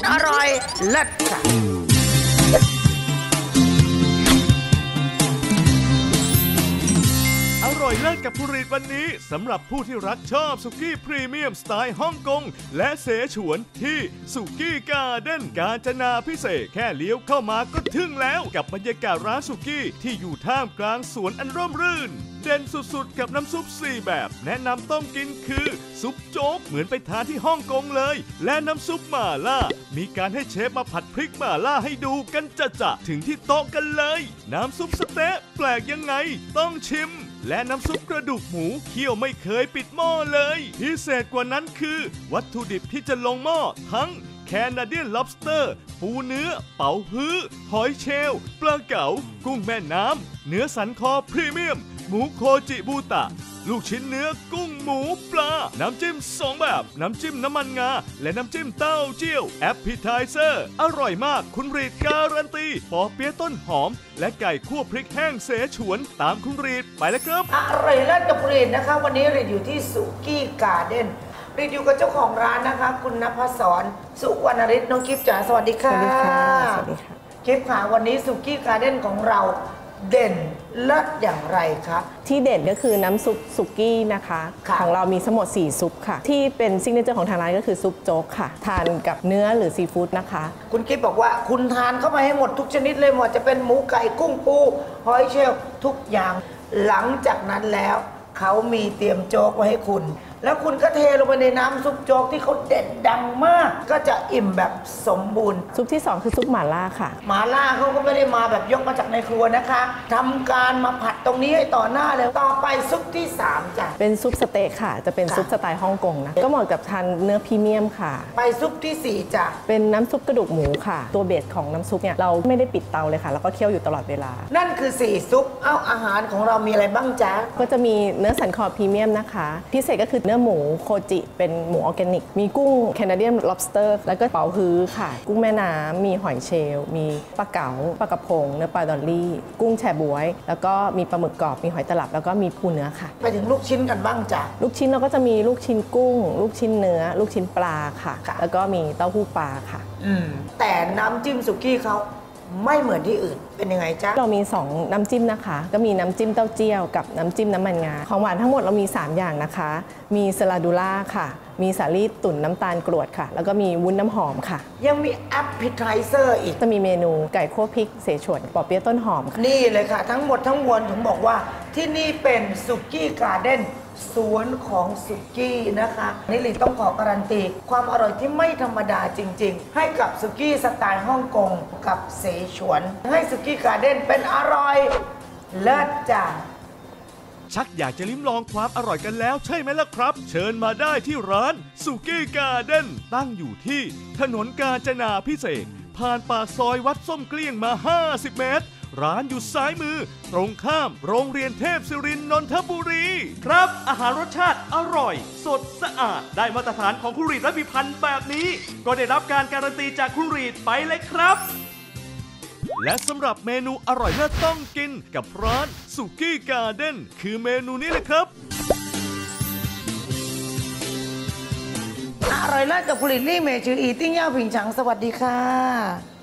อร่อยเลิศค่ะอร่อยเลิศกับภูริวันนี้สำหรับผู้ที่รักชอบสุกี้พรีเมียมสไตล์ฮ่องกงและเสฉวนที่สุกี้การ์เด้นกาญจนาพิเศษแค่เลี้ยวเข้ามาก็ถึงแล้วกับบรรยากาศร้านสุกี้ที่อยู่ท่ามกลางสวนอันร่มรื่นเด่นสุดๆกับน้ำซุป4แบบแนะนำต้มกินคือซุปโจ๊กเหมือนไปทานที่ฮ่องกงเลยและน้ำซุปหม่าล่ามีการให้เชฟมาผัดพริกหม่าล่าให้ดูกันจะถึงที่โต๊ะกันเลยน้ำซุปสเต๊ะแปลกยังไงต้องชิมและน้ำซุปกระดูกหมูเคี่ยวไม่เคยปิดหม้อเลยพิเศษกว่านั้นคือวัตถุดิบที่จะลงหม้อทั้งแคนาเดียน lobster ปูเนื้อเป๋าฮื้อหอยเชลล์ปลาเก๋ากุ้งแม่น้ำเนื้อสันคอพรีเมียมหมูโคจิบูตะลูกชิ้นเนื้อกุ้งหมูปลาน้ำจิ้ม2แบบน้ำจิ้มน้ำมันงาและน้ำจิ้มเต้าเจี้ยวแอปเปิไทเซอร์อร่อยมากคุณรีดการันตีปอเปี๊ยะต้นหอมและไก่คั่วพริกแห้งเสฉวนตามคุณรีดไปแล้วครับอร่อยเลิศกับรีดนะคะวันนี้รีดอยู่ที่สุกี้การ์เด้นรีดอยู่กับเจ้าของร้านนะคะคุณณภศรสุวรรณฤทธิ์น้องกิฟต์จ๋าสวัสดีค่ะสวัสดีค่ะสวัสดีค่ะกิฟต์ค่ะวันนี้สุกี้การ์เด้นของเราเด่นเลิศอย่างไรคะที่เด่นก็คือน้ำซุปสุกี้นะคะของเรามีทั้งหมด4ซุปค่ะที่เป็นซิกเนเจอร์ของทางร้านก็คือซุปโจ๊กค่ะทานกับเนื้อหรือซีฟู้ดนะคะคุณกิ๊บบอกว่าคุณทานเข้ามาให้หมดทุกชนิดเลยหมดจะเป็นหมูไก่กุ้งปูหอยเชลล์ทุกอย่างหลังจากนั้นแล้วเขามีเตรียมโจ๊กไว้ให้คุณแล้วคุณก็เทลงไปในน้ำซุปโจ๊กที่เขาเด็ดดังมากก็จะอิ่มแบบสมบูรณ์ซุปที่2คือซุปหม่าล่าค่ะหม่าล่าเขาก็ไม่ได้มาแบบยกมาจากในครัวนะคะทำการมาผัดตรงนี้ให้ต่อหน้าเลยต่อไปซุปที่3จ้ะเป็นซุปสเต๊กค่ะจะเป็นซุปสไตล์ฮ่องกงนะก็เหมาะกับทานเนื้อพรีเมียมค่ะไปซุปที่4จ้ะเป็นน้ำซุปกระดูกหมูค่ะตัวเบสของน้ำซุปเนี่ยเราไม่ได้ปิดเตาเลยค่ะแล้วก็เคี่ยวอยู่ตลอดเวลานั่นคือ4ซุปอาหารของเรามีอะไรบ้างจ๊ะก็จะมีเนื้อสันคอพรีเมียมนะคะพิเศษก็คือเนื้อหมูโคจิเป็นหมูออร์แกนิกมีกุ้งแคนาเดียน lobster แล้วก็เป๋าฮื้อค่ะกุ้งแม่น้ำมีหอยเชลล์มีปลาเก๋าปลากระพงเนื้อปลาดอลลี่กุ้งแชบ๊วยแล้วก็มีปลาหมึกกรอบมีหอยตลับแล้วก็มีปูเนื้อค่ะไปถึงลูกชิ้นกันบ้างจ้ะลูกชิ้นเราก็จะมีลูกชิ้นกุ้งลูกชิ้นเนื้อลูกชิ้นปลาค่ะแล้วก็มีเต้าหู้ปลาค่ะแต่น้ำจิ้มสุกี้เขาไม่เหมือนที่อื่นเป็นยังไงจ๊ะเรามี2น้ำจิ้มนะคะก็มีน้ำจิ้มเต้าเจี้ยวกับน้ำจิ้มน้ำมันงาของหวานทั้งหมดเรามี3อย่างนะคะมีสลาดูล่าค่ะมีสาลี่ตุ๋นน้ำตาลกรวดค่ะแล้วก็มีวุ้นน้ำหอมค่ะยังมีแอปเปิไทเซอร์อีกจะมีเมนูไก่คั่วพริกเสฉวนปอเปี๊ยะต้นหอมค่ะนี่เลยค่ะทั้งหมดทั้งมวลถึงบอกว่าที่นี่เป็นสุกี้การ์เด้นสวนของสุกี้นะคะนี่ลิต้องขอการันตีความอร่อยที่ไม่ธรรมดาจริงๆให้กับสุกี้สไตล์ฮ่องกงกับเสฉวนให้สุกี้การ์เด้นเป็นอร่อยเลิศจ้ะชักอยากจะลิ้มลองความอร่อยกันแล้วใช่ไหมล่ะครับเชิญมาได้ที่ร้านสุกี้การ์เด้นตั้งอยู่ที่ถนนกาญจนาพิเศษผ่านปากซอยวัดส้มเกลี้ยงมา50 เมตรร้านอยู่ซ้ายมือตรงข้ามโรงเรียนเทพศิรินทร์นนทบุรีครับอาหารรสชาติอร่อยสดสะอาดได้มาตรฐานของคุณรีดและพิพันธ์แบบนี้ก็ได้รับการการันตีจากคุณรีดไปเลยครับและสำหรับเมนูอร่อยเลิศต้องกินกับร้านสุกี้การ์เด้นคือเมนูนี้เลยครับอร่อยเลิศกับผลิตลี่เมจืออีติ้งย่าผิงฉังสวัสดีค่ะ